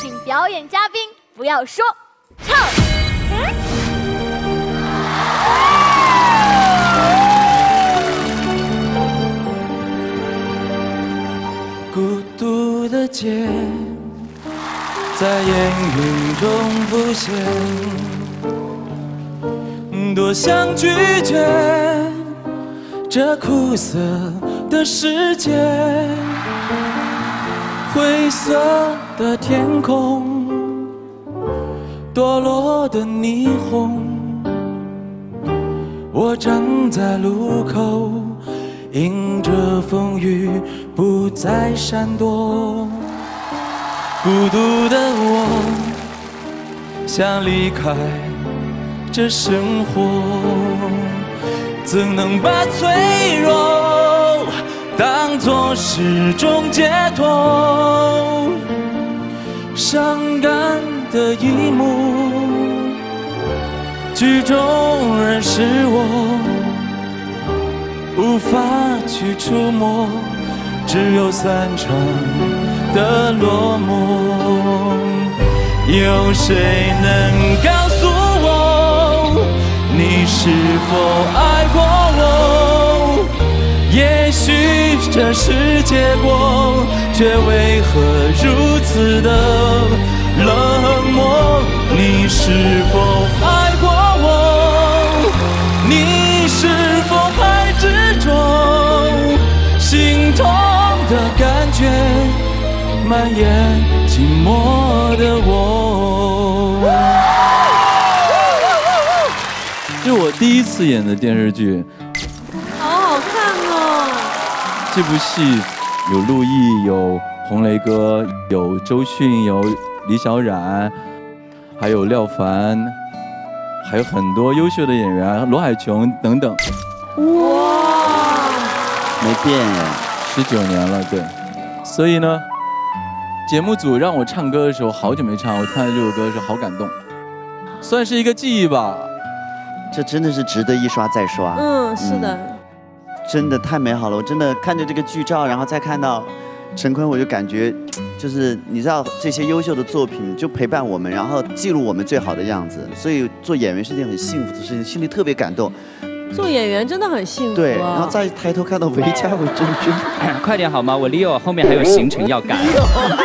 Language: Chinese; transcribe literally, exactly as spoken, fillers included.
请表演嘉宾不要说，唱。 孤独的街，在烟云中浮现，多想拒绝这苦涩的世界。灰色的天空，堕落的霓虹，我站在路口，迎着风雨不再闪躲。孤独的我想离开这生活，怎能把脆弱当作是种解脱？伤感的一幕，剧中人是我，无法去触摸，只有散场的落寞。有谁能告诉我，你是否爱过我？也许这是结果，却为何如此的冷漠？你是否爱过我？你是否还执着？心痛的感觉蔓延寂寞的我。这是我第一次演的电视剧， 好好看哦！ 这部戏有陆毅，有洪雷哥，有周迅，有李小冉，还有廖凡，还有很多优秀的演员，罗海琼等等。 哇， 没变耶， 十九年了，对。所以呢，节目组让我唱歌的时候，好久没唱，我看到这首歌的时候好感动，算是一个记忆吧。 这真的是值得一刷再刷。 嗯，是的。嗯， 真的太美好了！我真的看着这个剧照，然后再看到陈坤，我就感觉，就是你知道这些优秀的作品就陪伴我们，然后记录我们最好的样子。所以做演员是件很幸福的事情，心里特别感动。 做演员真的很幸福、啊。 对，然后再抬头看到韦家伟真君， 快点好吗？我 Leo 后面还有行程要赶。